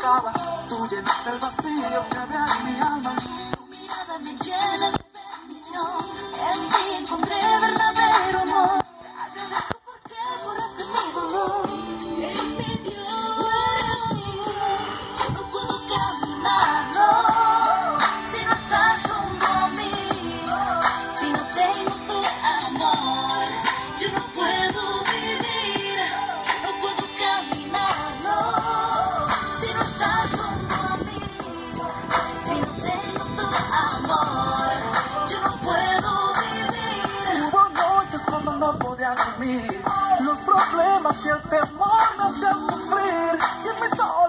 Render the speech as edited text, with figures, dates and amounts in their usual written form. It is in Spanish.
acaba. Tú llenaste el vacío que había en mi alma. Tu mirada me llena de bendición. En ti encontré verdadero amor. Te agradezco porque curaste mi dolor. Eres mi Dios, yo no puedo caminarlo si no estás junto a mí. Si no tengo tu amor, yo no puedo vivir. No puedo caminarlo si no estás junto a mí. Si no tengo tu amor, yo no puedo vivir. Hubo noches cuando no podía dormir. Los problemas y el temor me hacían sufrir. Y en mis ojos